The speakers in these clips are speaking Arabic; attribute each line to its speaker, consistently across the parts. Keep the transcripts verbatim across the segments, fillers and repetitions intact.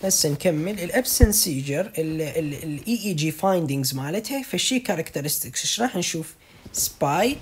Speaker 1: هسه نكمل الابسنس سيجر الاي اي جي فايندينجز مالتها. فالشي كاركترستكس ايش راح نشوف؟ سبايك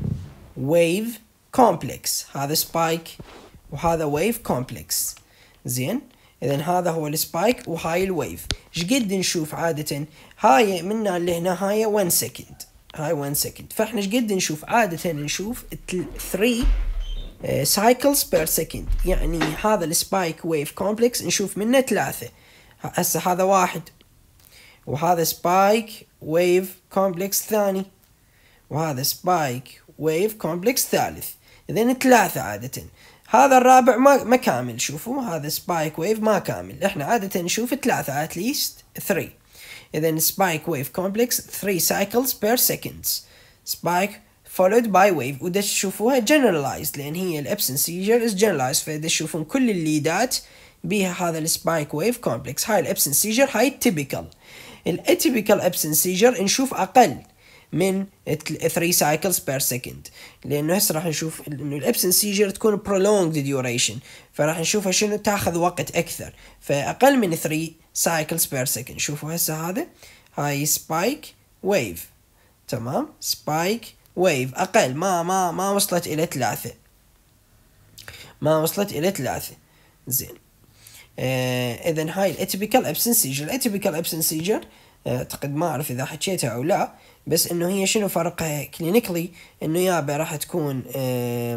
Speaker 1: ويف كومبلكس، هذا سبايك وهذا ويف كومبلكس. زين، اذا هذا هو السبايك وهاي الويف. ايش قد نشوف عاده؟ هاي من اللي هنا هاي واحد سكند، هاي واحد سكند. فاحنا ايش قد نشوف؟ عاده نشوف ثلاثة سايكلز بير سكند، يعني هذا السبايك ويف كومبلكس نشوف منه ثلاثة. هسه هذا واحد، وهذا سبايك ويف كومبلكس ثاني، وهذا سبايك ويف كومبلكس ثالث. اذن ثلاثة عادة. هذا الرابع ما ما كامل، شوفوا هذا سبايك ويف ما كامل، احنا عادة نشوف ثلاثة at least three. اذن سبايك ويف كومبلكس three cycles per seconds. سبايك followed by wave، وده تشوفوها generalized لان هي الابسن سيجر is generalized، فده تشوفون كل الليدات بيها هذا السبايك ويف كومبلكس. هاي الابسن سيجر، هاي التيبيكال. الاتيبيكال ابسن سيجر نشوف اقل من three cycles per second، لانه هسه راح نشوف انه الابسن سيجر تكون prolonged duration، فراح نشوفها شنو تاخذ وقت اكثر، فاقل من three cycles per second. شوفوا هسه هذا هاي سبايك ويف، تمام، سبايك ويف اقل، ما ما ما وصلت الى ثلاثة، ما وصلت الى ثلاثة. زين، آه اذا هاي الاتيبيكال ابسن سيجر. الاتيبيكال ابسن سيجر اعتقد ما اعرف اذا حكيتها او لا، بس انه هي شنو فرقها كلينيكلي؟ انه يابا راح تكون آه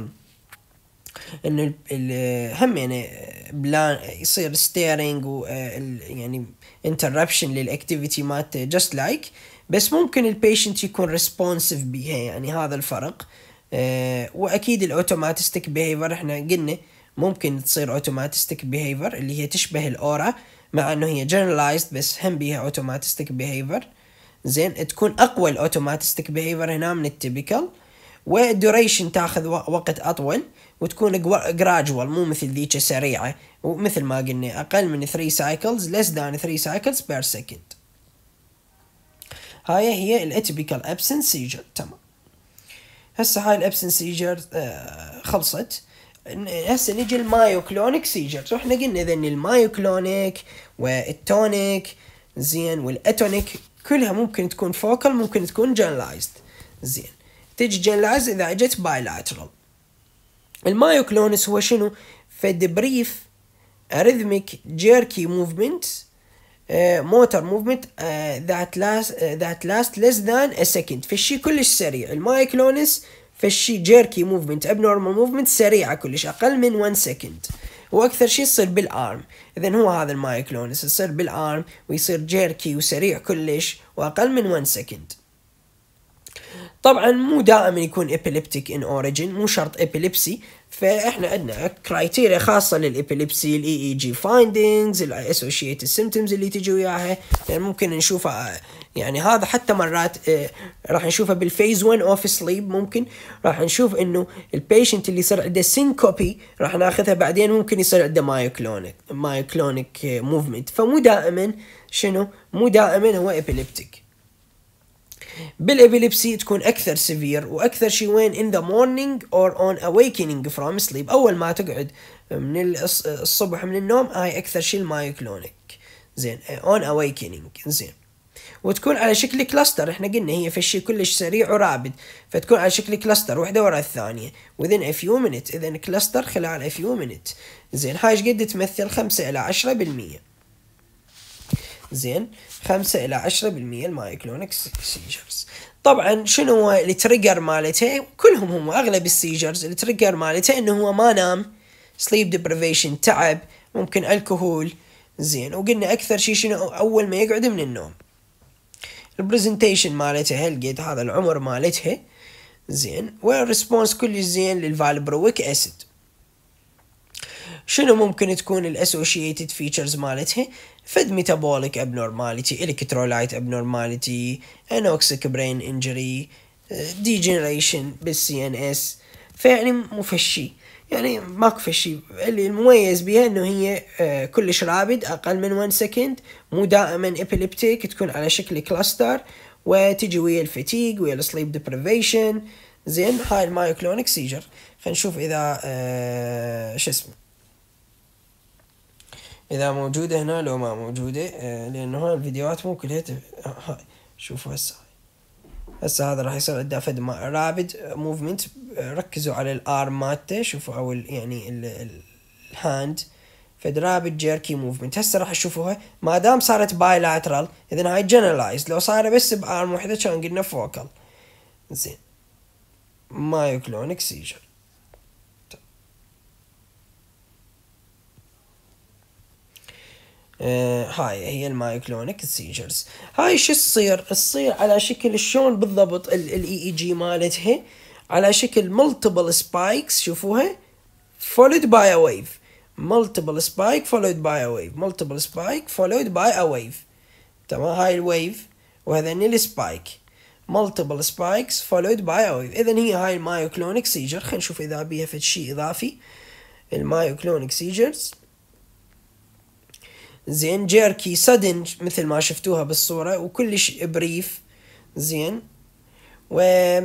Speaker 1: انه هم يعني بلان يصير ستيرنج و يعني انتربشن للاكتيفيتي مالته جاست لايك، بس ممكن البيشنت يكون ريسبونسيف بيها، يعني هذا الفرق. آه واكيد الاوتوماتيستيك بيهيفر احنا قلنا ممكن تصير اوتوماتيستيك بيهيفر اللي هي تشبه الاورا، مع انه هي جنرالايزد بس هم بيها اوتوماتيستيك بيهيفر. زين، تكون اقوى الاوتوماتيستيك بيهيفر هنا من التيبيكال، والدوريشن تاخذ وقت اطول، وتكون جراجوال مو مثل ذيك سريعه، ومثل ما قلنا اقل من three cycles less than three cycles per second. هاي هي الاتيبيكال ابسن سيجر. تمام، هسه هاي الابسن سيجر آه خلصت. هسه نجي المايوكلونيك سيجر. واحنا قلنا اذا المايوكلونيك والتونيك زين والاتونيك كلها ممكن تكون فوكال، ممكن تكون جنرالايزد. زين، تجي جنرالايزد اذا اجت بايلاترال. المايوكلونس هو شنو؟ فد بريف اريثميك جيركي موفمنت، موتور موفمنت ذات لاست ذات لاست ليس ذان ا سكند. فالشي كلش سريع المايوكلونس، فالشي جيركي موفمنت ابنورمال موفمنت سريعه كلش، اقل من one سكند، واكثر شيء يصير بالارم. اذا هو هذا المايوكلونس يصير بالارم ويصير جيركي وسريع كلش واقل من one سكند. طبعا مو دائما يكون epileptic in origin، مو شرط epilepsy، فاحنا عندنا كرايتيريا خاصة للإبيليبسي، الاي اي جي findings، الاسوشيتد symptoms اللي تجي وياها، يعني ممكن نشوفها، يعني هذا حتى مرات اه راح نشوفها بالفيز one اوف سليب. ممكن راح نشوف انه البيشنت اللي يصير عنده سينكوبي راح ناخذها بعدين، ممكن يصير عنده مايوكلونيك مايوكلونيك موفمنت، فمو دائما شنو، مو دائما هو epileptic. بالابيليبسي تكون اكثر سيفير واكثر شيء وين in the morning or on awakening from sleep، اول ما تقعد من الصبح من النوم، هاي اكثر شيء المايوكلونيك. زين، on awakening. زين، وتكون على شكل كلاستر. احنا قلنا هي في الشيء كلش سريع ورابد، فتكون على شكل كلاستر واحده ورا الثانيه within a few minutes. اذا كلاستر خلال a few minutes. زين، هاي ايش قد تمثل؟ خمسة الى عشرة بالمية. زين، خمسة إلى عشرة بالمية المايوكلونيك سيجرز. طبعا شنو هو التريجر مالته؟ كلهم هم أغلب السيجرز التريجر مالته إنه هو ما نام، sleep deprivation، تعب، ممكن الكحول. زين، وقلنا أكثر شيء شنو؟ أول ما يقعد من النوم. البرزنتيشن مالته هالقد، هذا العمر مالتها. زين، والريسبونس كل زين للفالبرويك أسيد. شنو ممكن تكون الاسوشيتد فيتشرز مالتها؟ فد ميتابوليك ابنورماليتي، الكترولايت ابنورماليتي، انوكسيك برين انجري، ديجنريشن بالسي ان اس. فيعني مو فشي، يعني ماكو فشي. اللي المميز بها انه هي آه كلش رابد، اقل من one سكند، مو دائما ابيليبتيك، تكون على شكل كلاستر، وتجي ويا الفتيج ويا السليب ديبريفيشن. زين، هاي المايوكلونيك سيجر. خلينا نشوف اذا آه شو اسمه اذا موجودة هنا لو ما موجودة، آه لانه هاي الفيديوهات مو كلها هاي. شوفوا هسه هسه هذا راح يصير عنده فد رابد موفمنت. ركزوا على الارم مالته، شوفوا او ال يعني الهاند فد رابد جيركي موفمنت. هسه راح تشوفوها ما دام صارت بايلاترال اذا هاي جنرالايز. لو صار بس بارم وحده كان قلنا فوكال. زين مايوكلونيك سيجر. آه هاي هي المايوكلونيك سيجرز. هاي شو تصير؟ تصير على شكل شلون بالضبط الاي اي جي مالتها؟ على شكل multiple spikes. شوفوها followed by a wave. multiple spike followed by a wave. multiple spike followed by a wave. تمام. هاي الويف وهذين السبايك. multiple spikes followed by a wave. اذا هي هاي المايوكلونيك سيجر. خلينا نشوف اذا بيها فد شيء اضافي. المايوكلونيك سيجرز زين جيركي سدن مثل ما شفتوها بالصورة وكلش بريف. زين و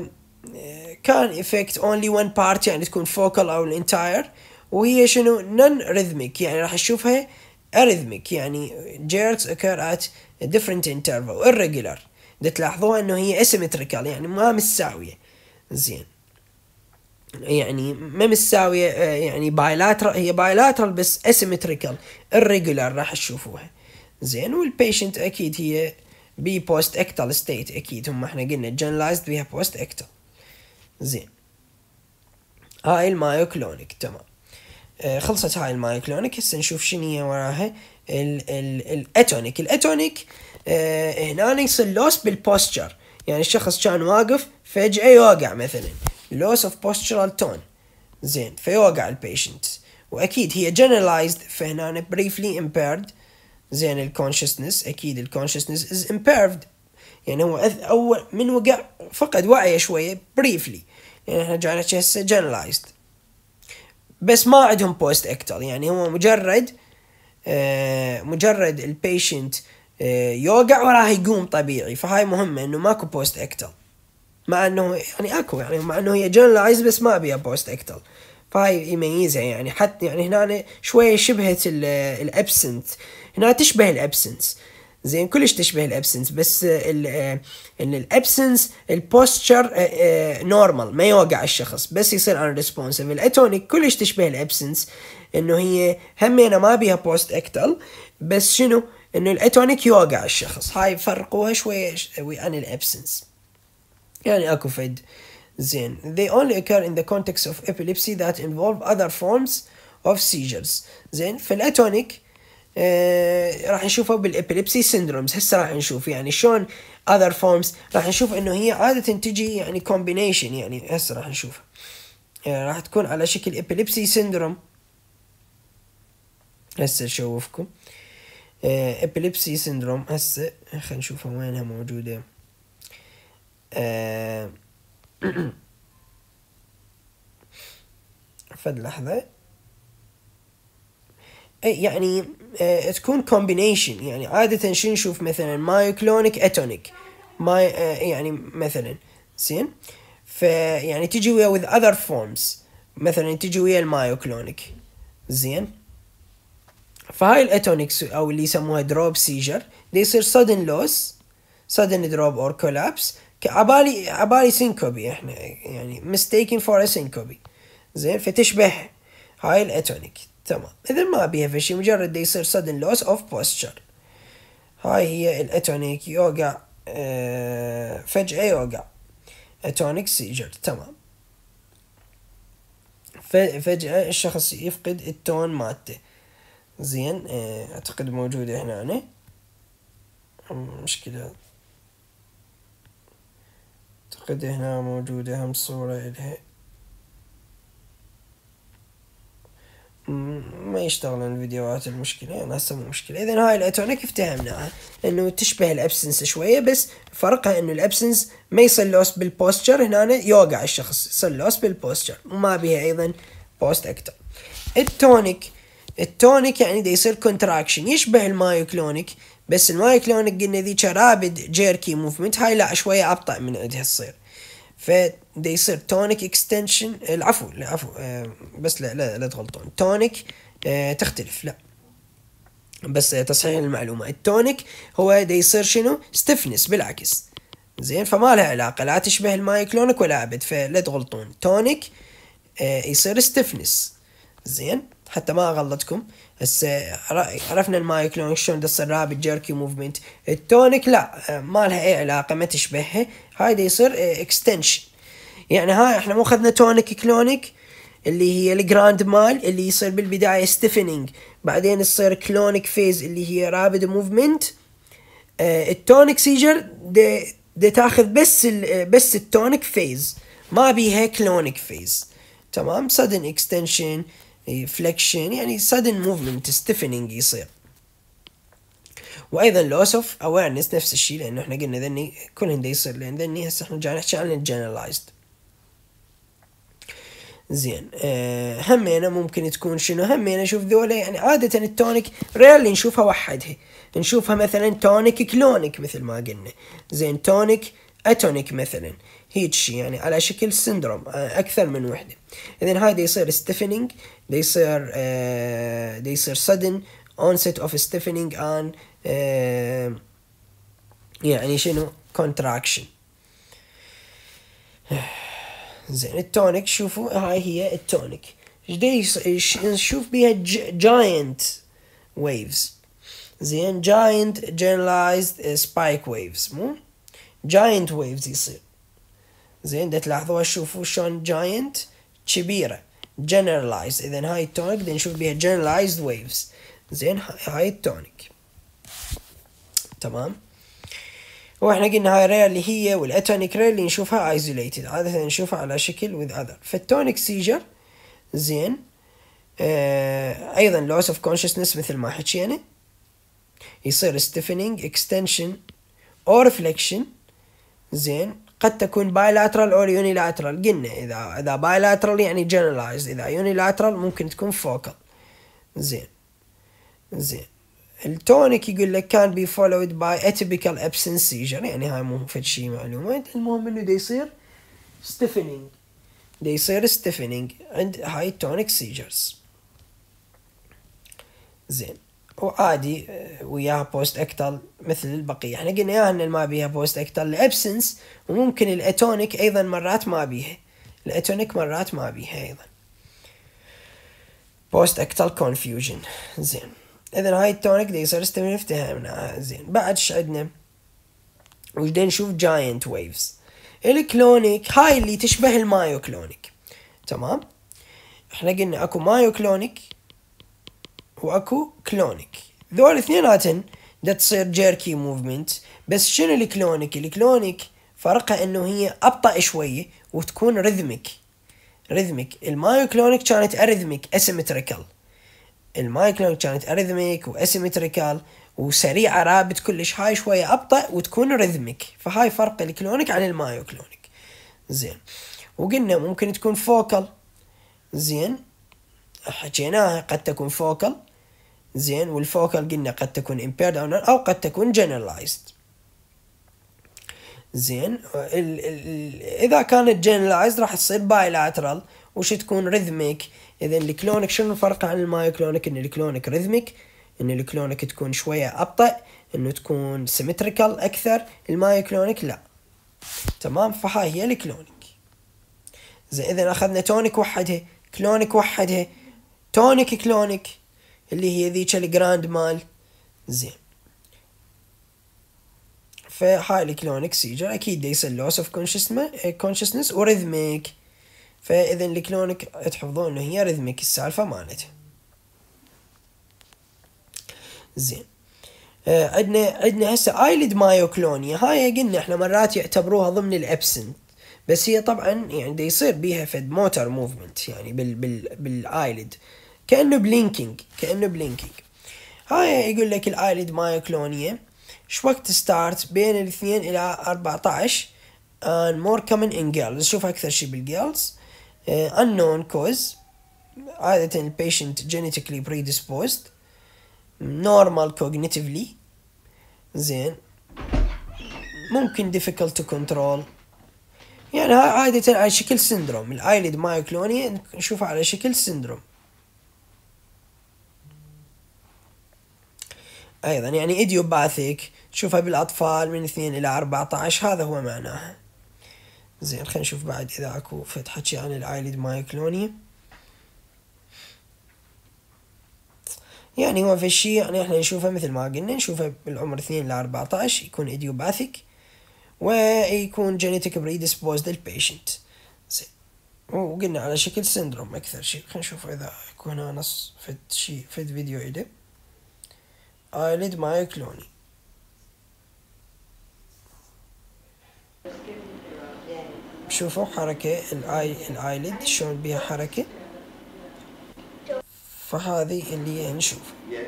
Speaker 1: كان effect only one part يعني تكون focal او الانتاير. وهي شنو non rhythmic يعني راح نشوفها arrhythmic يعني jerks occur at a different interval irregular. ده تلاحظوها انه هي asymmetrical يعني ما متساوية. زين يعني ما متساوية يعني بايلاترال. هي بايلاترال بس asymmetrical irregular راح تشوفوها. زين والبيشنت اكيد هي بي بوست اكتال ستيت. اكيد هم احنا قلنا جنرالايزد بيها بوست اكتال. زين هاي المايوكلونيك. تمام. آه خلصت هاي المايوكلونيك. هسه نشوف شنو هي وراها ال ال الاتونيك. الاتونيك آه هنا يصير لوس بالبوستشر. يعني الشخص كان واقف فجأة يوقع مثلا loss of postural tone. زين فيوقع البيشنت. واكيد هي generalized فهنا briefly impaired. زين الكونشسنس اكيد الكونشسنس is impaired يعني هو اول من وقع فقد وعيه شويه briefly. يعني احنا جانا هسه generalized بس ما عندهم post ectal. يعني هو مجرد آه مجرد البيشنت آه يوقع وراه يقوم طبيعي. فهاي مهمه انه ماكو post ectal. مع انه يعني اكو يعني مع انه هي generalized بس ما بيها post ectal. فهاي يميزها يعني. حتى يعني هنا شويه شبهه الابسنت. هنا تشبه الابسنس. زين كلش تشبه الابسنس بس ان الابسنس البوستشر نورمال ما يوقع الشخص بس يصير ان ريسبونسيف. الاتونيك كلش تشبه الابسنس انه هي همينه ما بيها بوست اكتل بس شنو انه الاتونيك يوقع الشخص. هاي فرقوها شويه عن الابسنس يعني اكو فد. زين they only occur in the context of epilepsy that involve other forms of seizures. زين في الاتونيك آه راح نشوفه بالابيليبسي سيندرومز. هسه راح نشوف يعني شلون other forms. راح نشوف انه هي عادة تجي يعني combination. يعني هسه راح نشوف آه راح تكون على شكل ابيليبسي سيندروم. هسه نشوفكم آه ابيليبسي سيندروم. هسه خلينا نشوفها وينها موجودة. آه فد لحظة. يعني آه تكون كومبينيشن. يعني عادة شو نشوف مثلا مايوكلونيك اتونيك ماي آه يعني مثلا. زين فيعني تجي ويا with other forms مثلا تجي ويا المايوكلونيك. زين فهاي الاتونيكس او اللي يسموها دروب سيجر دي يصير sudden loss sudden drop or collapse. عبالي عبالي سينكوبي احنا يعني mistaken for a syncope. زين فتشبه هاي الاتونيك. تمام. اذا ما بيها فشي مجرد يصير sudden loss of posture. هاي هي الاتونيك يوقع اه فجأة يوقع اتونيك سيجر. تمام. فجأة الشخص يفقد التون مالته. زين اه اعتقد موجودة هنا أنا. مشكلة اعتقد هنا موجودة هم صورة إلها ما يشتغلون الفيديوهات. المشكلة يعني هسه مو مشكلة. إذن هاي الاتونيك افتهمناها انه تشبه الابسنس شوية بس فرقها انه الابسنس ما يصير لوس بالبوستشر. هنا يوقع الشخص يصير لوس بالبوستشر وما بيها ايضا بوست اكتر. التونيك التونيك يعني دي يصير كونتراكشن يشبه المايوكلونيك بس المايوكلونيك قلنا ذيك رابد جيركي موفمنت. هاي لا شوية ابطأ من عندها تصير. فدي يصير تونيك اكستنشن. العفو العفو آه بس لا لا لا تغلطون. تونيك آه تختلف لا بس تصحيح المعلومة، التونيك هو دا يصير شنو؟ ستفنس بالعكس. زين، فما لها علاقة، لا تشبه المايوكلونيك ولا أبد، فلا تغلطون. تونيك آه يصير ستفنس. زين، حتى ما أغلطكم. هسه عرفنا المايوكلونيك شلون دا يصير رابد جيركي موفمنت. التونيك لا، آه ما لها أي علاقة، ما تشبهها. هاي دا يصير آه اكستنشن. يعني هاي احنا مو خذنا تونيك كلونيك اللي هي الجراند مال اللي يصير بالبداية ستيفنينج، بعدين يصير كلونيك فيز اللي هي رابد موفمنت. آه التونيك سيجر دي, دي تاخذ بس ال بس التونيك فيز، ما بيها كلونيك فيز. تمام، sudden extension flexion يعني sudden movement stiffening يصير. وايضا loss of awareness نفس الشيء، لانه احنا قلنا ذني كلهن دا يصير، لان ذني هسه احنا جاي نحكي عن الجنرالايزد. زين، أه همينه ممكن تكون شنو؟ همينه شوف ذولا يعني عادة التونيك ريرلي نشوفها وحدها، نشوفها مثلا تونيك كلونيك مثل ما قلنا. زين، تونيك اتونيك مثلا، هيك شيء يعني على شكل سندروم أه اكثر من وحده. اذا هاي دا يصير ستيفنينج، دا يصير أه دا يصير sudden onset of stiffening and أه يعني شنو؟ contraction. زين، التونيك شوفوا هاي هي التونيك. نشوف بيها جاينت ويفز. زين، جاينت generalized spike waves، مو جاينت ويفز يصير. زين، دا تلاحظوها، شوفوا شلون جاينت كبيرة generalized. اذا هاي التونيك دا نشوف بيها generalized waves. زين، هاي التونيك. تمام، واحنا قلنا هاي رير اللي هي والاتونيك رير اللي نشوفها ايزوليتد، عادة نشوفها على شكل with other. فالتونيك سيجر زين آه ايضا loss of consciousness مثل ما حكينا، يصير stiffening extension or flexion. زين، قد تكون bilateral or unilateral. قلنا اذا اذا bilateral يعني generalized، اذا unilateral ممكن تكون focal. زين زين التونيك يقول لك كان بي followed by atypical absence seizure، يعني هاي مو فد شي معلومات، المهم انه دا يصير stiffening، دا يصير stiffening عند هاي التونيك seizures. زين، وعادي وياها بوست اكتال مثل البقية. احنا قلنا ياها ان ما بيها بوست اكتال لابسنس، وممكن الاتونيك ايضا مرات ما بيها، الاتونيك مرات ما بيها ايضا بوست اكتال confusion. زين، اذا هاي التونيك دي يصير استمر افتهمنا. زين، بعد ايش عندنا؟ وجدين نشوف جاينت ويفز. الكلونيك هاي اللي تشبه المايوكلونيك. تمام، احنا قلنا اكو مايوكلونيك واكو كلونيك، ذول اثنيناتن دا تصير جيركي موفمنت. بس شنو الكلونيك؟ الكلونيك فرقها انه هي ابطأ شوية وتكون ريثميك. ريثميك المايوكلونيك كانت اريثميك اسيمتريكال، المايوكلونيك كانت اريثميك واسيمتريكال وسريعة رابط كلش. هاي شوية ابطأ وتكون ريثميك، فهاي فرق الكلونيك عن المايوكلونيك. زين، وقلنا ممكن تكون فوكال. زين، حكيناها قد تكون فوكال. زين، والفوكال قلنا قد تكون impaired او قد تكون generalized. زين، ال ال اذا كانت generalized راح تصير bilateral وش تكون rhythmic. اذا الكلونيك شنو الفرق عن المايوكلونيك؟ ان الكلونيك rhythmic، ان الكلونيك تكون شوية ابطأ، انه تكون symmetrical اكثر. المايوكلونيك لا. تمام، فهاي هي الكلونيك. زين، اذا اخذنا تونيك وحدها، كلونيك وحدها، تونيك كلونيك اللي هي ذيك الجراند مال. زين، فهاي الكلونيك سيجر اكيد يصير loss of consciousness وريثميك. فاذا الكلونيك تحفظون انه هي ريثميك السالفة مالتها. زين، آه عندنا عندنا هسه ايليد مايوكلونيا. هاي قلنا احنا مرات يعتبروها ضمن الابسنت، بس هي طبعا يعني دا يصير بيها فد موتر موفمنت يعني بال بال بالايليد، كأنه بلينكينج كأنه بلينكينج. هاي يقول لك الايليد مايوكلونيا شو وقت ستارت بين الاثنين الى أربعة عشر and more common in girls. شوف اكثر شي بالجيرلز. uh, unknown cause، عادة البيشنت genetically predisposed، normal cognitively. زين، ممكن difficult to control، يعني هاي عادة على شكل سندروم. الايليد مايوكلونيا نشوفها على شكل سندروم. ايضا يعني ايديوباثيك تشوفها بالاطفال من اثنين الى اربعة عشر، هذا هو معناها. زين خلينا نشوف بعد اذا اكو فد حكي عن الايليد مايوكلونيا. يعني هو في الشيء يعني احنا نشوفه مثل ما قلنا، نشوفه بالعمر اثنين الى اربعة عشر يكون ايديوباثيك ويكون جينيتيك بريديسبوزد للبيشنت. زين وقلنا على شكل سندروم اكثر شيء. خلينا نشوف اذا يكون هنا نص فد شيء فد فيديو إله ايليد مايوكلوني. شوفوا حركة الاي الايليد شلون بيها حركة، فهذه اللي نشوف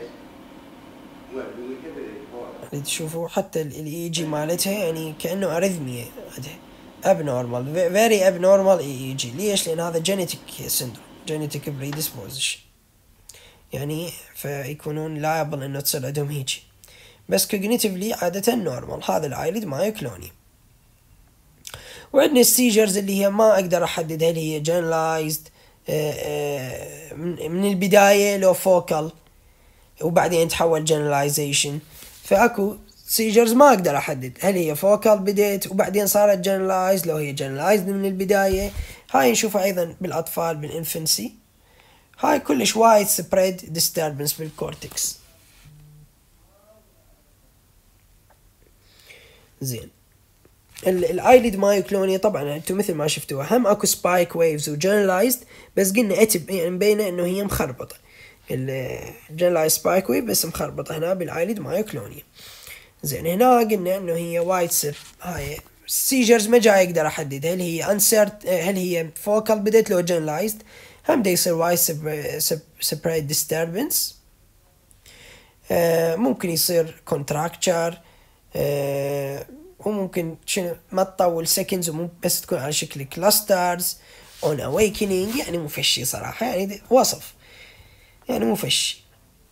Speaker 1: اللي تشوفوا حتى الاي جي مالتها يعني كأنه اريثميا عندها abnormal very abnormal اي اي جي. ليش؟ لان هذا genetic syndrome genetic predisposition يعني فيكونون liable انه تصير عندهم هيجي، بس cognitively عادة normal. هذا الايليد مايوكلونيا. وعندنا السيجرز اللي هي ما اقدر احددها، اللي هي generalized من البداية لو فوكال وبعدين تحول generalization. فاكو سيجرز ما اقدر احدد هل هي فوكال بديت وبعدين صارت generalized، لو هي generalized من البداية. هاي نشوفها ايضا بالاطفال بالانفنسي. هاي كلش وايد spread disturbance بالكورتكس. زين الايليد مايوكلونيا طبعا انتم مثل ما شفتوها هم اكو سبايك ويفز وجنرالايزد، بس قلنا اتب يعني مبينه انه هي مخربطه الجنرالايزد سبايك ويف بس مخربطه هنا بالايليد مايوكلونيا. زين هنا قلنا انه هي وايد سب. هاي السيجرز ما جاي اقدر احدد هل هي انسرت هل هي فوكال بدت لو جنرالايزد. هم دا يصير وايد سبريد ديستربنس، ممكن يصير كونتراكتشر وممكن شنو ما تطول سكندز وممكن بس تكون على شكل كلاسترز اون awakening. يعني مو فشي صراحة، يعني وصف يعني مو فشي.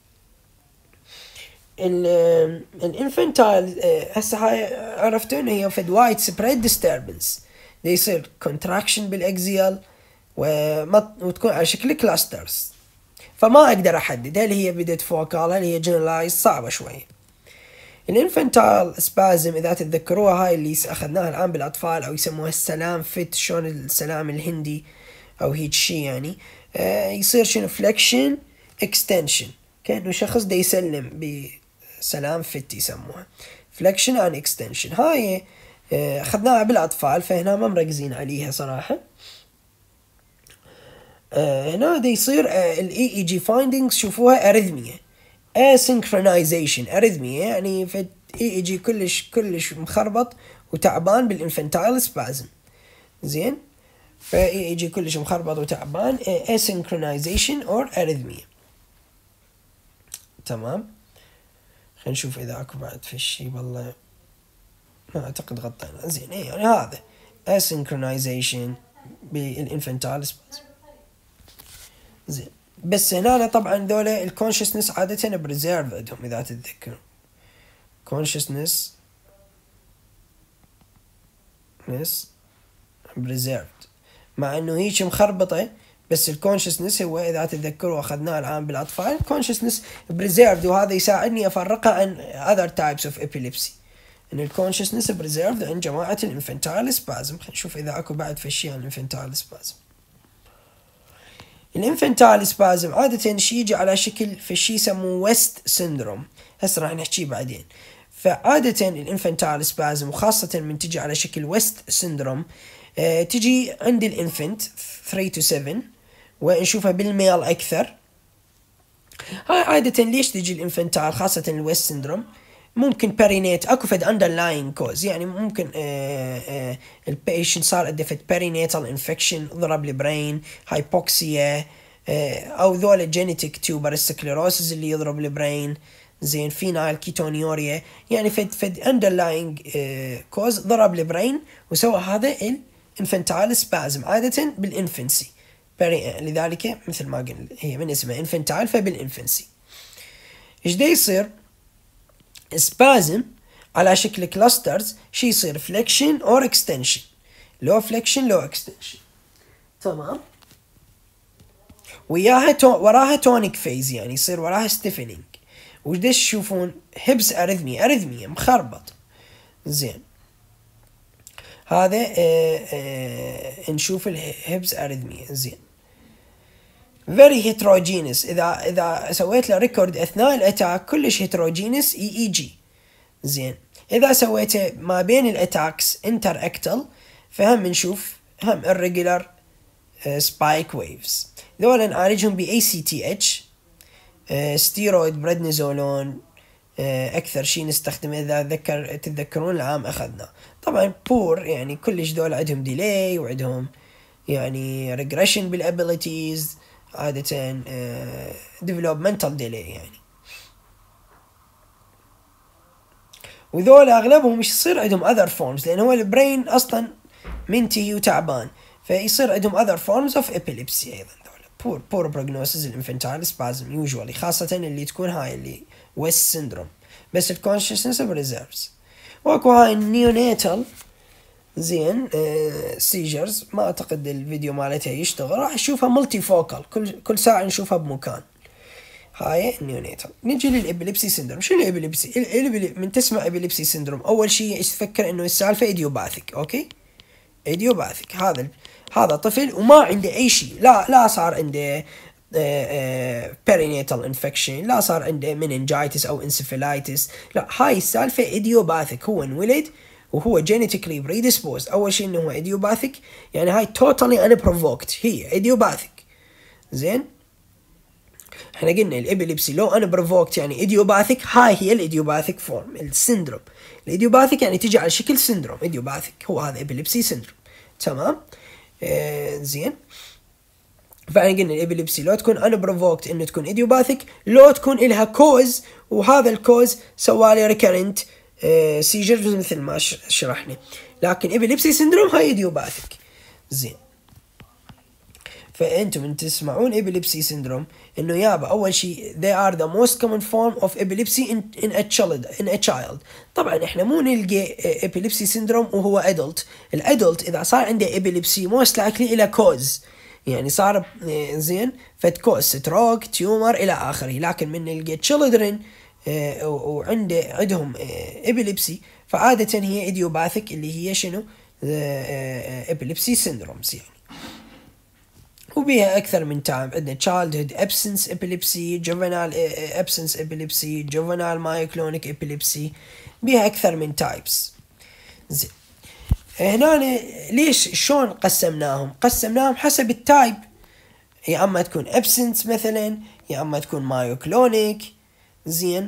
Speaker 1: الانفنتايل هسه هاي عرفتوا انه هي فد وايد سبريد ديستربنس، يصير كونتراكشن بالاكزيال وتكون على شكل كلاسترز. فما اقدر احدد هل هي بدت فوكال هل هي جنرالايز، صعبة شوي. الانفنتايل سبازم اذا تتذكروها هاي اللي اخذناها الان بالاطفال او يسموها السلام فت، شلون السلام الهندي او هيك شي يعني. آه يصير شنو فليكشن اكستنشن، كانه شخص دا يسلم بسلام فت يسموها فليكشن ان اكستنشن. هاي آه اخذناها بالاطفال فهنا ما مركزين عليها صراحه. آه هنا دا يصير آه الاي اي جي فايندينجز شوفوها اريثميا asynchronization اريثميا يعني في اي اي جي كلش كلش مخربط وتعبان بالانفنتايل سبازم. زين فاي اي جي كلش مخربط وتعبان asynchronization or arrhythmia. تمام خلينا نشوف اذا اكو بعد في الشيء، والله ما اعتقد غطينا. زين ايه يعني هذا asynchronization بالانفنتايل سبازم. زين بس هنا طبعا ذولا الكونشسنس عادة بريزيرف عندهم اذا تتذكروا كونشسنس نس بريزيرفد، مع انه هيك مخربطه بس الكونشسنس هو اذا تتذكروا اخذناه الان بالاطفال الكونشسنس بريزيرفد، وهذا يساعدني افرقه عن other types of epilepsy ان الكونشسنس بريزيرفد عند جماعه الانفنتايل سبازم. خلينا نشوف اذا اكو بعد في شيء عن الانفنتايل سبازم. الانفنتايل سبازم عادة شي يجي على شكل في شي يسموه ويست سيندروم، هسه راح نحكيه بعدين. فعادة الانفنتايل سبازم وخاصة من تجي على شكل ويست سيندروم اه تجي عند الانفنت ثلاثة to سبعة ونشوفها بالميل اكثر. هاي عادة ليش تجي الانفنتايل خاصة الويست سيندروم؟ ممكن بارينيت اكو فد اندرلاين كوز، يعني ممكن البيشنت صار عنده فد بارينيتال انفكشن ضرب البرين هايبوكسيا او ذولا جينيتيك تيوبر سكليروسيس اللي يضرب البرين. زين فينايل كيتونيوريا يعني فد فد اندرلاين كوز ضرب البرين وسوى هذا الانفنتايل سبازم عادة بالانفنسي. لذلك مثل ما قلنا هي من اسمها انفنتايل فبالانفنسي. ايش دا يصير؟ سبازم على شكل كلاسترز شي يصير فليكشن اور اكستنشن، لو فليكشن لو اكستنشن. تمام وياها تو... وراها تونيك فيز يعني يصير وراها ستيفنينج وش تشوفون؟ هبس اريثميا، اريثميا مخربط. زين هذا آه آه نشوف الهبس اريثميا. زين very heterogeneous، اذا اذا سويت له ريكورد اثناء الاتاك كلش heterogeneous اي اي جي. زين اذا سويته ما بين الاتاكس انتر اكتل فهم نشوف هم irregular سبايك ويفز. ذولا نعالجهم ب إيه سي تي إتش، ستيرويد بريدنيزولون اكثر شيء نستخدمه اذا ذكر تتذكرون العام اخذنا. طبعا بور يعني كلش دول عندهم ديلي وعندهم يعني ريجريشن بالابيليتيز عادة، ديفلوبمنتال ديلي يعني. وذول اغلبهم مش يصير عندهم other forms لان هو البرين اصلا منتهي وتعبان، فيصير عندهم other forms of epilepsy ايضا. poor poor prognosis الانفنتايل spasm usually، خاصة اللي تكون هاي اللي ويست syndrome، بس الكونشسنس بريزيرفز. واكو هاي النيوناتال زين سيجرز ما اعتقد الفيديو مالتها يشتغل، راح اشوفها ملتي فوكال، كل كل ساعة نشوفها بمكان. هاي النيوناتال. نجي للابيليبسي سيندروم. شنو الابيليبسي؟ من تسمع ابيليبسي سيندروم اول شيء ايش تفكر؟ انه السالفة ايديوباثيك. اوكي ايديوباثيك، هذا هذا طفل وما عنده اي شيء، لا لا صار عنده perinatal انفكشن، لا صار عنده مننجايتس او انسفلايتس، لا هاي السالفة ايديوباثيك، هو انولد وهو genetically predisposed. اول شيء انه هو ايديوباثيك يعني هاي totally unprovoked، هي ايديوباثيك. زين احنا قلنا الابيليبسي لو unprovoked يعني ايديوباثيك، هاي هي الايديوباثيك فورم السندروم. الايديوباثيك يعني تجي على شكل سندروم ايديوباثيك، هو هذا ابيليبسي سندروم. تمام آه زين. فاحنا قلنا الابيليبسي لو تكون unprovoked انه تكون ايديوباثيك، لو تكون لها كوز وهذا الكوز سوالي ريكرنت آه سيجرز مثل ما شرحنا، لكن ابيليبسي سندروم هاي ايديوباثيك. زين فانتم من تسمعون ابيليبسي سندروم انه يابا اول شيء they are the most common form of epilepsy in, in a child in a child. طبعا احنا مو نلقى ابيليبسي سندروم وهو adult. الادلت اذا صار عنده ابيليبسي most likely الى كوز، يعني صار زين فد كوز ستروك تيومر الى اخره، لكن من نلقى children اه وعنده عندهم ابيليبسي فعادة هي ايديوباثيك اللي هي شنو ابيليبسي سندرومز يعني. وبيها أكثر من تايب، عندنا childhood absence epilepsy، juvenile absence epilepsy، juvenile myoclonic epilepsy، بيها أكثر من تايبس. زين هنا ليش شلون قسمناهم؟ قسمناهم حسب التايب، يا أما تكون absence مثلا يا أما تكون myoclonic. زين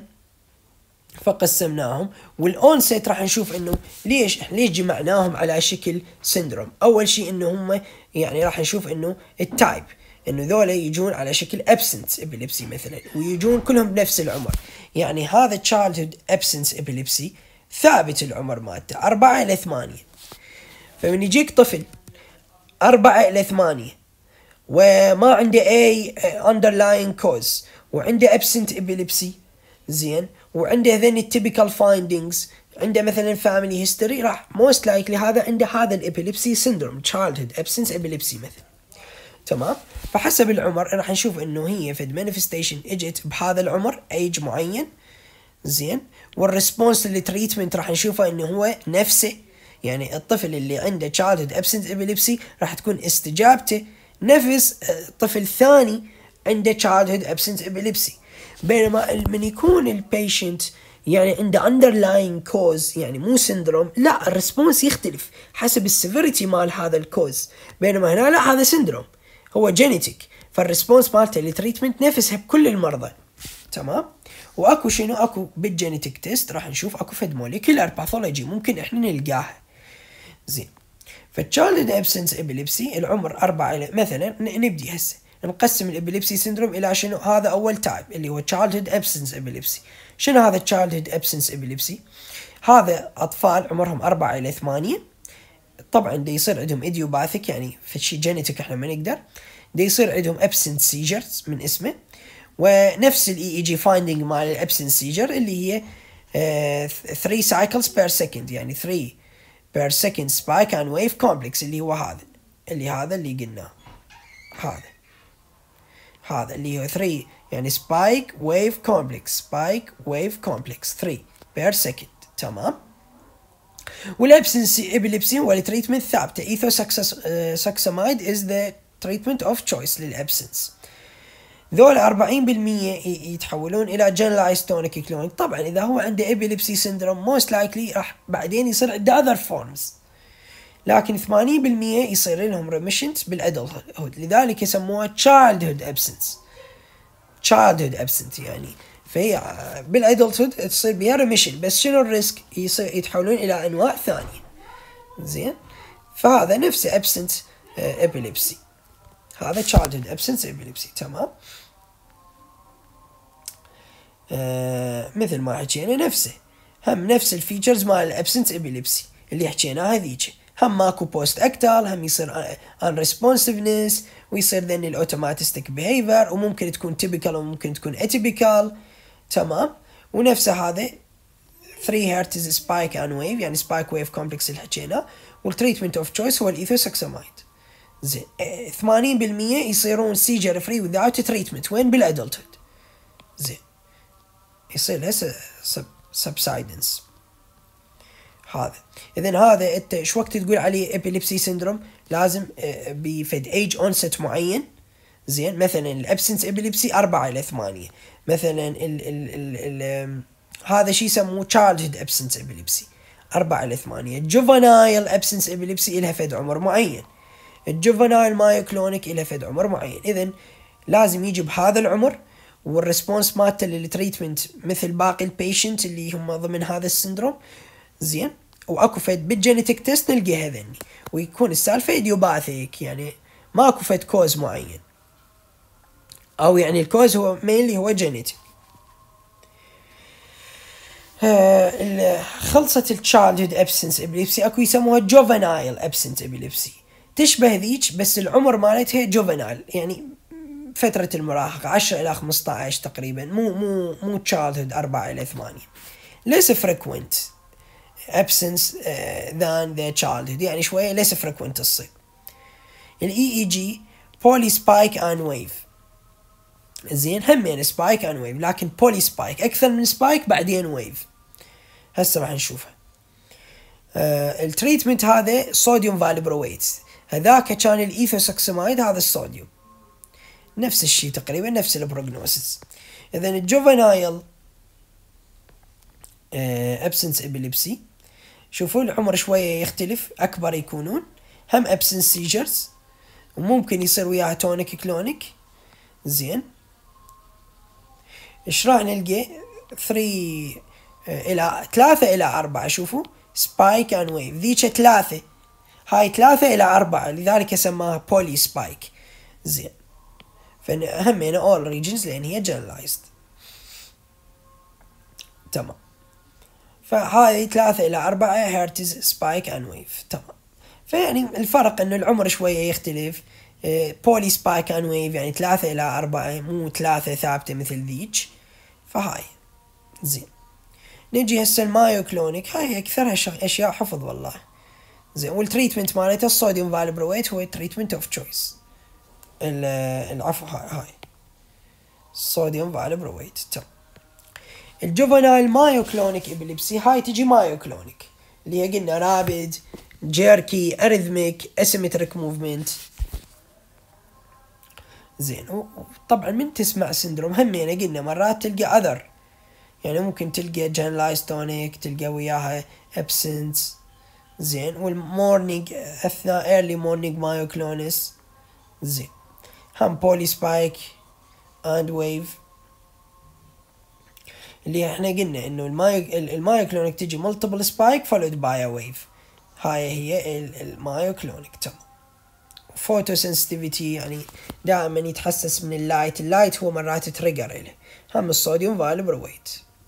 Speaker 1: فقسمناهم. والأونست راح نشوف إنه ليش ليش جمعناهم على شكل سندروم. أول شيء إنه هم يعني راح نشوف إنه التايب إنه ذولا يجون على شكل absence epilepsy مثلا، ويجون كلهم بنفس العمر. يعني هذا childhood absence epilepsy ثابت العمر مالته أربعة إلى ثمانية. فمن يجيك طفل أربعة إلى ثمانية وما عنده أي underlying cause وعنده absent epilepsy زين وعنده ذن التيبيكال فايندينجز، عنده مثلا فاميلي هيستوري، راح موست لايكلي هذا عنده هذا الابيليبسي سندروم childhood absence epilepsy مثلا. تمام فحسب العمر راح نشوف انه هي فد مانيفستيشن اجت بهذا العمر ايج معين. زين والريسبونس للتريتمنت راح نشوفه انه هو نفسه، يعني الطفل اللي عنده childhood absence epilepsy راح تكون استجابته نفس طفل ثاني عنده childhood absence epilepsy. بينما من يكون البيشنت يعني عنده underlying cause يعني مو سندروم، لا الريسبونس يختلف حسب السيفيريتي مال هذا الكوز. بينما هنا لا هذا سندروم هو جينيتيك، فالريسبونس مالته للتريتمنت نفسها بكل المرضى. تمام واكو شنو اكو بالجينيتيك تيست راح نشوف اكو فد موليكولار باثولوجي ممكن احنا نلقاها. زين فالتشايلد ابسنس ابيليبسي العمر أربعة إلى مثلا نبدي هسه نقسم الابيليبسي سندروم الى شنو. هذا اول تايب اللي هو childhood absence epilepsy. شنو هذا childhood absence epilepsy؟ هذا اطفال عمرهم أربعة الى ثمانية، طبعا دي يصير عندهم ايديوباثيك يعني في شيء جينيتيك احنا ما نقدر، دي يصير عندهم absent seizures من اسمه، ونفس الاي اي جي فايندينج مال الابسنت سيجر اللي هي ثلاثة cycles per second، يعني ثلاثة per second spike and wave complex اللي هو هذا اللي هذا اللي قلناه، هذا هذا اللي هو ثلاثة يعني spike wave complex spike wave complex three per second. تمام. والابسنسي ابيليبسي والتريتمنت ثابته. ايثوساكسامايد is the treatment of choice للابسنس. ذول أربعين بالمية يتحولون الى generalized tonic clonic. طبعا اذا هو عنده epilepsy syndrome most likely راح بعدين يصير عنده other forms، لكن ثمانين بالمية يصير لهم remissions بالادلتهود، لذلك يسموها childhood absence childhood absence يعني فهي بالادلتهود تصير بها ريميشن، بس شنو الريسك؟ يصير يتحولون الى انواع ثانيه. زين، فهذا نفسه absence epilepsy، هذا childhood absence epilepsy. تمام. آه مثل ما حكينا نفسه، هم نفس الفيتشرز مال الابسنس ابيليبسي اللي حكيناها هذيك، هم ماكو بوست اكتال، هم يصير ان ريسبونسفنس، ويصير ذن الاوتوماتيستيك بيهيفير، وممكن تكون تيبيكال وممكن تكون اتيبيكال. تمام. ونفسه هذا ثري هرتز سبايك ان ويف، يعني سبايك ويف كومبلكس اللي حكينا. والتريتمنت اوف تشويس هو الايثوساكسامايد. زين، ثمانين بالمية يصيرون سيجر فري without تريتمنت. وين؟ بالادلتهود. زين، يصير له سبسايدنس. هذا اذا هذا انت شو وقت تقول عليه ابيليبسي سيندروم؟ لازم بفد ايج اونست معين. زين، مثلا الابسنس ابيليبسي أربعة إلى ثمانية، مثلا ال ال ال ال هذا شيء يسموه childhood absence epilepsy أربعة إلى ثمانية. juvenile absence epilepsy إلها فد عمر معين، الجوفنايل مايوكلونيك إلها فد عمر معين. إذن لازم يجي بهذا العمر، والريسبونس مالته للتريتمنت مثل باقي البيشنت اللي هم ضمن هذا السندروم. زين، واكو فد بالجينيتك تيست نلقى هذني، ويكون السالفه ايديوباثيك، يعني ماكو فد كوز معين، او يعني الكوز هو مينلي هو جينيتك. آه خلصت التشايلدهود ابسنس ابيليبسي، اكو يسموها جوفنايل ابسنس ابيليبسي، تشبه ذيك بس العمر مالتها جوفنايل، يعني فترة المراهقة عشرة إلى خمسة عشر تقريبا، مو مو مو childhood أربعة إلى ثمانية. less frequent absence uh, than the childhood، يعني شوية less frequent تصير. ال إي إي جي poly spike and wave. زين، هم يعني spike and wave، لكن poly spike أكثر من spike بعدين wave. هسه راح نشوفها. uh, التريتمنت هذا صوديوم فالبرويت، هذاك كان الإيثوساكسامايد، هذا الصوديوم نفس الشيء تقريبا، نفس البروجنوسيس. اذا الجوفنايل ابسنس ابيليبسي، شوفوا العمر شويه يختلف، اكبر يكونون، هم ابسنس سيجرز، وممكن يصير وياها تونيك كلونيك. زين، ايش راح نلقى؟ ثري الى ثلاثة الى أربعة. شوفوا سبايك ان ويف، ذيك ثلاثة، هاي ثلاثة الى أربعة، لذلك يسماها بولي سبايك. زين، فهمينا all regions لأن هي generalized. تمام. فهاي ثلاثة إلى أربعة هرتز سبايك أند ويف. تمام. فيعني الفرق إنه العمر شوية يختلف. بولي سبايك أند ويف يعني ثلاثة إلى أربعة، مو ثلاثة ثابتة مثل ذيك. فهاي زين. نجي هسه المايوكلونيك، هاي أكثرها أشياء حفظ والله. زين، والتريتمنت مالته الصوديوم فالبرويت هو التريتمنت أوف تشويس. العفو، هاي هاي صوديوم فالبرويت. تمام. الجوفنايل مايوكلونيك ابيليبسي، هاي تجي مايوكلونيك اللي هي قلنا رابيد جيركي اريثميك اسيمتريك موفمنت. زين، طبعا من تسمع سندروم هم يعني قلنا مرات تلقى اذر، يعني ممكن تلقى جنرالايز تونيك، تلقى وياها ابسنس. زين، والمورنينج اثناء ايرلي مورنينج مايوكلونس. زين، هم بولي سبايك اند ويف، اللي احنا قلنا انه المايو المايوكلونيك تجي مالتيبل سبايك فولود باي ويف، هاي هي المايوكلونيك. تمام. فوتو سنسيتيفيتي يعني دائما يتحسس من اللايت، اللايت هو مرات تريجر له. هم الصوديوم فالبرويت،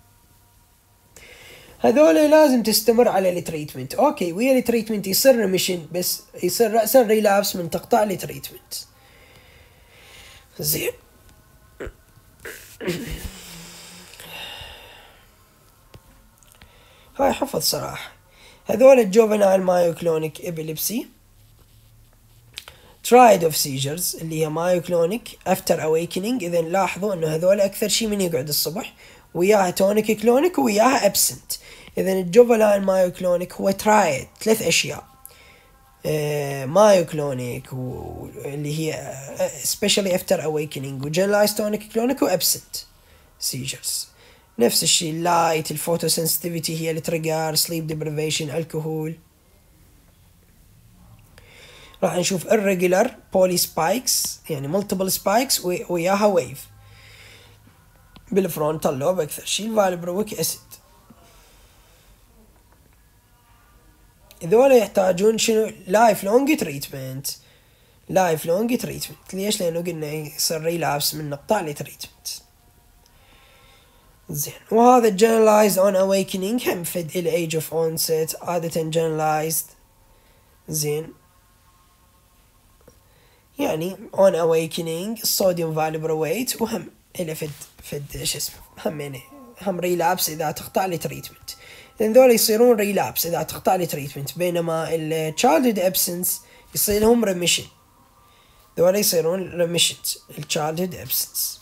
Speaker 1: هذول لازم تستمر على التريتمنت. اوكي، ويا التريتمنت يصير ريميشن، بس يصير رأسا ريلابس من تقطع التريتمنت. زين. هاي حفظ صراحة. هذول الجوفنايل مايوكلونيك ابيليبسي triad of seizures اللي هي myoclonic after awakening. إذا لاحظوا إنه هذول أكثر شيء من يقعد الصبح، وياها tonic clonic وياها absent. إذا الجوفلاين مايوكلونيك هو ترايد، ثلاث أشياء، مايوكلونيك واللي هي especially after awakening، و generalized tonic clonic و absent seizures. نفس الشيء اللايت، الفوتوسنسيتيفيتي هي التريجر، sleep deprivation، الكحول. راح نشوف irregular poly spikes يعني multiple spikes وياها wave بالفرونتال لوب. أكثر شيء الفالبرويك أسيد. ذولا يحتاجون شنو؟ لايف لونج تريتمنت. لايف لونج تريتمنت ليش؟ لأنه قلنا يصير ريلابس من نقطة لتريتمنت. زين، وهذا generalized on awakening هم فد ال age of onset عادة generalized. زين، يعني on awakening الصوديوم valproate وهم إلى فد فد شو اسمه هم يعني هم ريلابس إذا تقطع لتريتمنت. لأن ذول يصيرون ريلابس إذا تقطع لتريتمنت، بينما ال childhood absence يصير لهم remission. ذول يصيرون remissions ال childhood absence.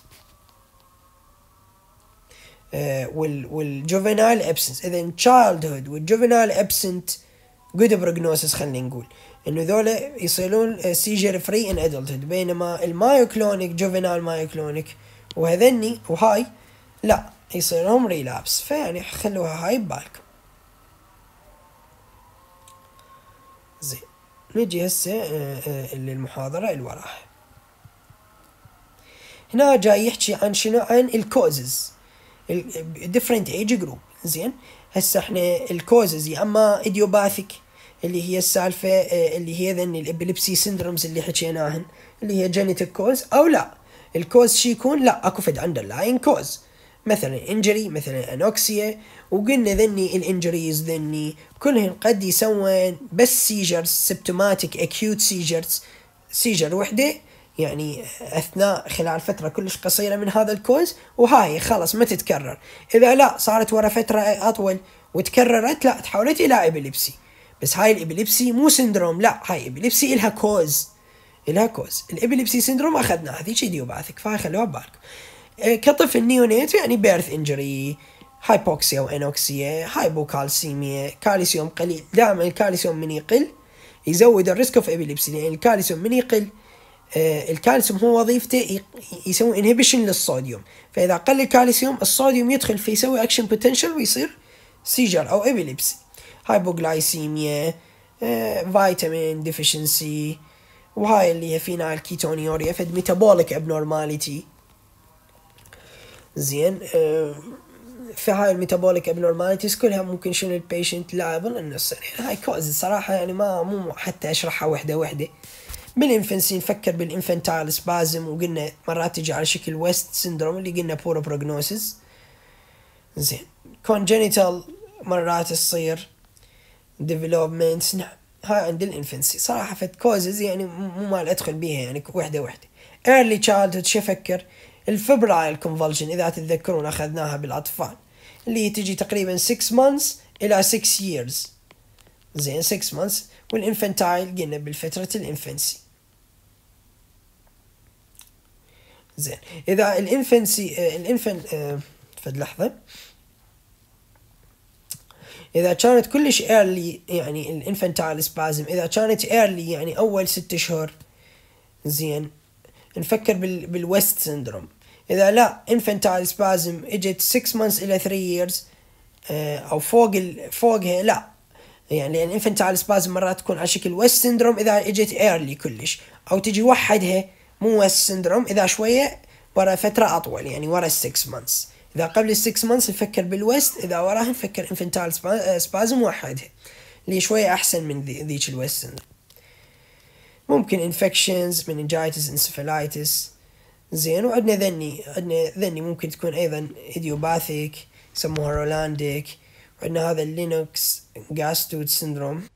Speaker 1: آه وال وال juvenile absence. إذا childhood وال juvenile absent good prognosis. خلينا نقول إنه ذول يصيرون seizure free in adulthood، بينما ال myoclonic juvenile myoclonic وهذني وهاي لا يصيرون ريلابس. فيعني خلوها هاي ببالكم. زين، نجي هسه للمحاضرة اللي وراها. هنا جاي يحكي عن شنو؟ عن الكوزز different age group. زين، هسه احنا الكوزز يا اما idiopathic اللي هي السالفة اللي هي ذن الابيليبسي سيندرومز اللي حكيناهن اللي هي genetic cause، او لا الكوز شي يكون لا اكو فد underlying كوز، مثلا انجري، مثلا انوكسيا. وقلنا ذني الانجريز ذني كلهن قد يسوون بس سيجرز سيمبتوماتيك اكيوت سيجرز، سيجر وحده يعني اثناء خلال فتره كلش قصيره من هذا الكوز، وهاي خلاص ما تتكرر. اذا لا صارت ورا فتره اطول وتكررت لا تحولت الى ابيليبسي. بس هاي الابيليبسي مو سندروم، لا هاي ابيليبسي الها كوز، الها كوز. الابيليبسي سندروم اخذناها هذيك ايديوباثيك، فهاي خلوها ببالكم. كطفل نيونيت يعني بيرث انجري، هايبوكسيا وانوكسيا، هايبوكالسيميا، كالسيوم قليل. دائما الكالسيوم من يقل يزود الريسك اوف ابيليبسي، لان الكالسيوم من يقل آه الكالسيوم هو وظيفته يسوي انهبيشن للصوديوم، فاذا قل الكالسيوم الصوديوم يدخل فيسوي اكشن بوتنشال ويصير سيجر او ابيليبسي. هايبوغلايسيميا، آه فيتامين ديفيشنسي، وهاي اللي هي فينال كيتونيوريا فد ميتابوليك ابنورماليتي. زين، آه فهاي الميتابوليك ابنورماليتيز كلها ممكن شنو البيشنت لايبل انه يصير. يعني هاي كوز صراحه يعني ما مو حتى اشرحها وحده وحده. بالانفنسي نفكر بالانفنتايل سبازم، وقلنا مرات تجي على شكل ويست سيندروم اللي قلنا بورو بروجنوسيس. زين، كونجنتال مرات تصير ديفلوبمنت. نعم هاي عند الانفنسي صراحه فت كوزز يعني مو مال ادخل بيها يعني وحده وحده. early childhood شو افكر؟ الفبرايل كونفولجن اذا تتذكرون اخذناها بالاطفال اللي تجي تقريبا six months الى six years. زين six months. والانفنتايل قلنا بالفترة الانفنسي. زين، اذا الانفنسي الانفن اه فد لحظة، اذا كانت كلش early يعني الانفنتايل سبازم اذا كانت early يعني اول ست اشهر، زين نفكر بال بالويست سيندروم. إذا لا infantile spasm إجت six months إلى three years اه أو فوق ال فوقها لا، يعني لأن infantile spasm مرات تكون على شكل ويست سيندروم إذا إجت early كلش، أو تجي وحدها مو ويست سيندروم إذا شوية ورا فترة أطول يعني ورا six months. إذا قبل six months نفكر بالويست، إذا وراها نفكر infantile spasm وحدها اللي شوية أحسن من ذيك الويست سيندروم. ممكن infections meningitis encephalitis. زين، وعندنا ذني عندنا ذني ممكن تكون أيضا idiopathic يسموها رولانديك. وعندنا هذا اللينوكس جاستود سيندروم